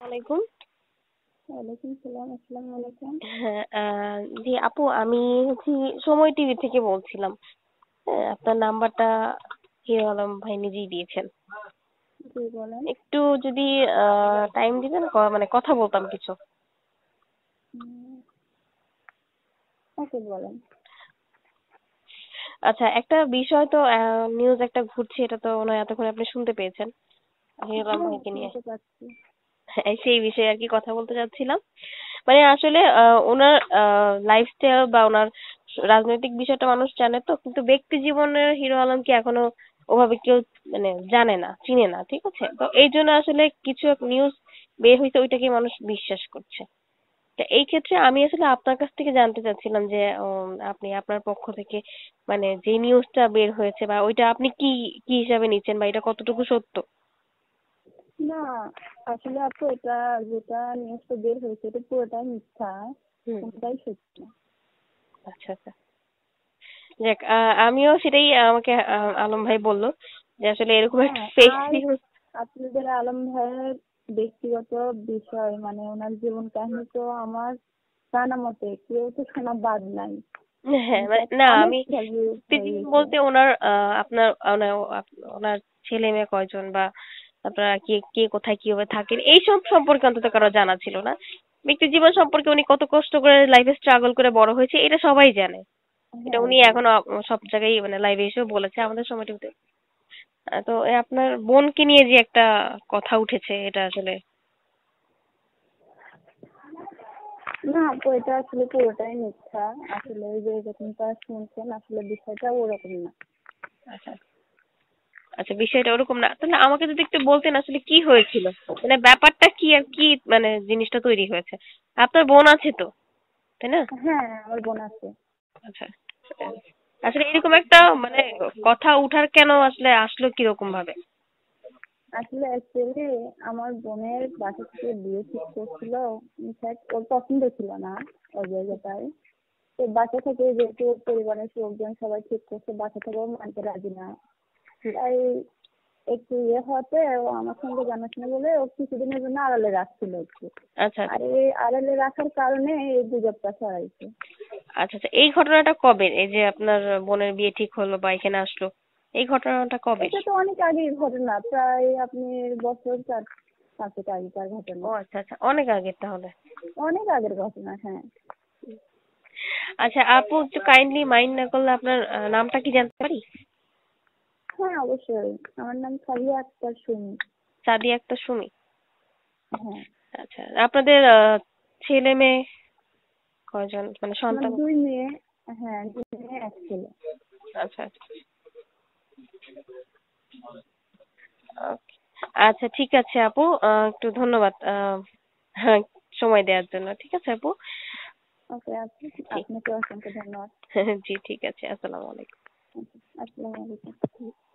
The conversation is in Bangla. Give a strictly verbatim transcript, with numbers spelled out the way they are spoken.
আলাইকুম। ওয়ালাইকুম সালাম। আসসালামু আলাইকুম। হ্যাঁ, আহ, জি আপু, আমি হচ্ছি সময় টিভি থেকে বলছিলাম। হ্যাঁ, আপনার নাম্বারটা হিরো আলম ভাই নিজেই দিয়েছেন। জি বলেন। একটু যদি আহ টাইম দিবেন, ক- মানে কথা বলতাম কিছু। উম, ওকে বলেন। আচ্ছা, একটা বিষয় তো নিউজ একটা ঘুরছে, এটা তো মনে হয় এতক্ষণ আপনি শুনতে পেয়েছেন হিরো আলম হ্যাঁ, ভাইকে নিয়ে। শুনতে পাচ্ছি। হ্যাঁ, সেই বিষয়ে আর কি কথা বলতে চাচ্ছিলাম। মানে আসলে আহ, ওনার লাইফস্টাইল বা ওনার রাজনৈতিক বিষয়টা মানুষ জানে তো, কিন্তু ব্যক্তি জীবনের হিরো আলমকে এখনো ওভাবে কেউ মানে জানে না, চিনে না। ঠিক আছে, তো এই জন্য আসলে কিছু নিউজ বের হয়েছে, ওইটাকে মানুষ বিশ্বাস করছে। তা এই ক্ষেত্রে আমি আসলে আপনার কাছ থেকে জানতে চাচ্ছিলাম যে উম, আপনি আপনার পক্ষ থেকে মানে যে নিউজটা বের হয়েছে বা ওইটা আপনি কি কি হিসাবে নিচ্ছেন, বা এটা কতটুকু সত্য? না, আসলে আপু এটা যেটা নিউজটা বের হয়েছে এটা পুরোটাই মিথ্যা, হুম। কোনটাই সত্যি না। আচ্ছা আচ্ছা। যাক, আহ, আমিও সেটাই, আমাকে আহ, আলম ভাই বললো যে আসলে এরকম একটা হ্যাঁ, ফেক আর নিউজ। আপনাদের আলম ভাইয়ের ব্যক্তিগত বিষয় মানে ওনার জীবন কাহিনী তো আমার জানা মতে কেউ তো শোনা বাদ নাই। হ্যাঁ, মানে ইনফ্যাক্ট না, অনেক আমি ইন্টারভিউ হয়ে ব্যক্তিজীবন গেছে। বলতে ওনার আহ, আপনার ওনার আপ- ওনার ছেলে মেয়ে কয়জন, বা আপনারা কে কে কোথায় কিভাবে থাকেন, এইসব সম্পর্কে অন্তত কারো জানা ছিল না। ব্যক্তি জীবন সম্পর্কে উনি কত কষ্ট করে লাইফে স্ট্রাগল করে বড় হয়েছে এটা সবাই জানে। এটা হ্যাঁ উনি জি। এখনো আপ- সব জায়গায় মানে লাইভে এসেও বলেছে আমাদের সময়টিতে। আহ, তো এ আপনার বোনকে নিয়ে যে একটা কথা উঠেছে, এটা আসলে না আপু এটা আসলে পুরোটাই মিথ্যা। আসলে ওই যে যেরকমটা শুনছেন আসলে বিষয়টা ওরকম না। আচ্ছা আচ্ছা, বিষয়টা ওরকম না, তাহলে আমাকে যদি একটু বলতেন আসলে কি হয়েছিল, মানে ব্যাপারটা কি আর কি মানে জিনিসটা তৈরি হয়েছে। আপনার বোন আছে তো, তাই না? হ্যাঁ, আমার বোন আছে। আচ্ছা, আসলে এরকম একটা মানে কথা উঠার কেন আসলে আসলো কিরকম ভাবে? আসলে অ্যাকচুয়ালি আমার বোনের বাসা থেকে বিয়ে ঠিক করছিল। ইনফ্যাক্ট ওর পছন্দ ছিল না ওই জায়গাটায়। তো বাসা থেকে যেহেতু ওর পরিবারের লোকজন সবাই ঠিক করছে, বাসা থেকেও মানতে রাজি না। হুম। তাই একটু ইয়ে হতে ও আমার সঙ্গে জানাশোনা বলে ও কিছুদিনের জন্য আড়ালে রাখছিল একটু। আচ্ছা আর এই আড়ালে রাখার কারণে এই গুজবটা ছড়াইছে। আচ্ছা আচ্ছা, এই ঘটনাটা কবে, এই যে আপনার বোনের বিয়ে ঠিক হলো বা এখানে আসলো, এই ঘটনাটা কবে? এটা তো অনেক আগের ঘটনা, প্রায় আপনি বছর চার পাঁচেক আগেকার ঘটনা। ও আচ্ছা আচ্ছা, অনেক আগের তাহলে। অনেক আগের ঘটনা, হ্যাঁ। আচ্ছা আপু, একটু কাইন্ডলি মাইন্ড না করলে আপনার আহ, নামটা কি জানতে পারি? হ্যাঁ অবশ্যই, আমার নাম সাবিয়া আক্তার সুমি। সাদিয়া একটা সুমি। হ্যাঁ, আচ্ছা, আপনাদের আহ, ছেলে মেয়ে কয়জন, মানে আমার সন্তান? দুই মেয়ে। হ্যাঁ, দুই মেয়ে এক ছেলে। আচ্ছা আচ্ছা। Okay. আচ্ছা ঠিক আছে আপু, আহ, একটু ধন্যবাদ আহ, হ্যাঁ, সময় দেওয়ার জন্য। ঠিক আছে আপু। ওকে, জি। আপনাকে অসংখ্য ধন্যবাদ। জি ঠিক আছে, আসসালামু আলাইকুম। আসসালামু আলাইকুম।